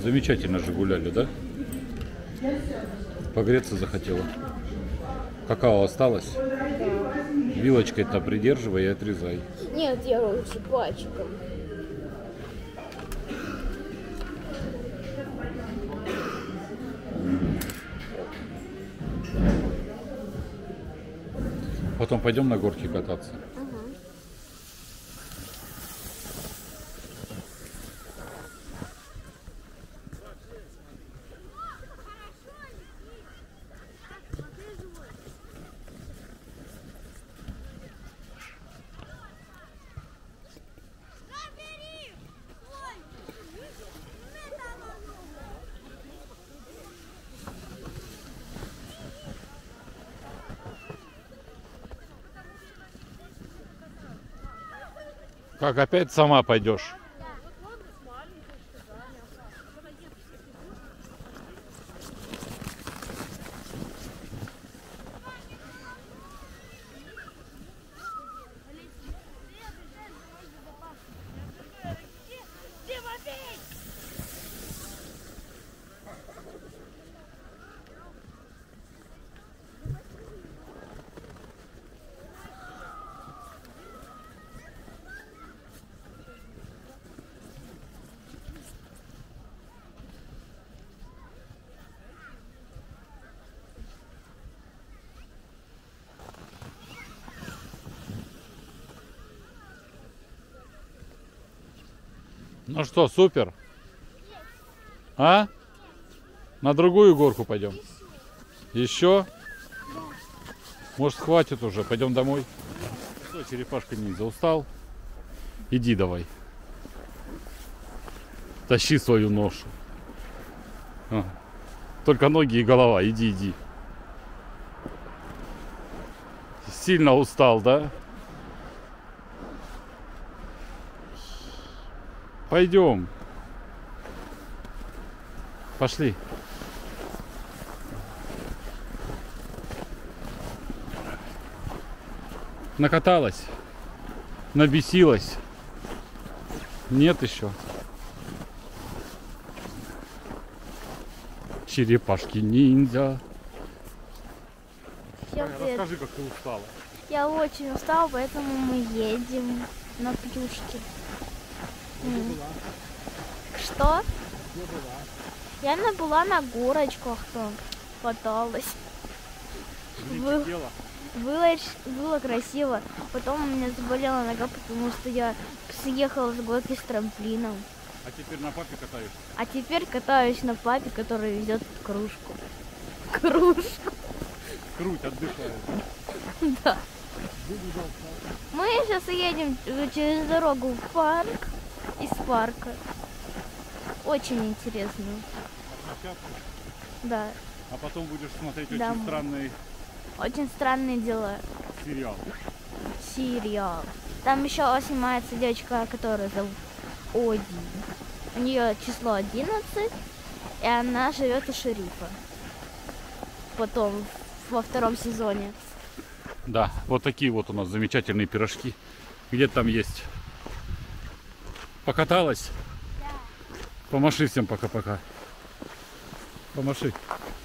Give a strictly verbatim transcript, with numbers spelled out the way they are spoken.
Замечательно же гуляли, да? Погреться захотела. Какао осталось? Да. Вилочкой-то придерживай и отрезай. Нет, я лучше пальчиком. Потом пойдем на горке кататься. Как, опять сама пойдешь? Ну что, супер? А? На другую горку пойдем? Еще? Может, хватит уже? Пойдем домой? Что, черепашка ниндзя, устал? Иди давай. Тащи свою ношу. А. Только ноги и голова. Иди, иди. Сильно устал, да? Пойдем. Пошли. Накаталась? Набесилась? Нет еще. Черепашки ниндзя. Расскажи, как ты устала. Я очень устала, поэтому мы едем на плюшки. Где была? Что? Где была? Я на- была на горочках, там каталась. Вы- Дело. Было, было красиво. Потом у меня заболела нога, потому что я съехала с горки с трамплином. А теперь на папе катаешься? А теперь катаюсь на папе, который везет кружку. Кружку. Круть, отдыхает. Да. Мы сейчас едем через дорогу в парк, из парка. Очень интересно. Да. А потом будешь смотреть Да. очень странный Очень странные дела. сериал. Сериал. Там еще снимается девочка, которую зовут Оди. У нее число одиннадцать, и она живет у шерифа. Потом во втором сезоне. Да, вот такие вот у нас замечательные пирожки. Где там есть? Покаталась? Да. Помаши всем пока-пока. Помаши.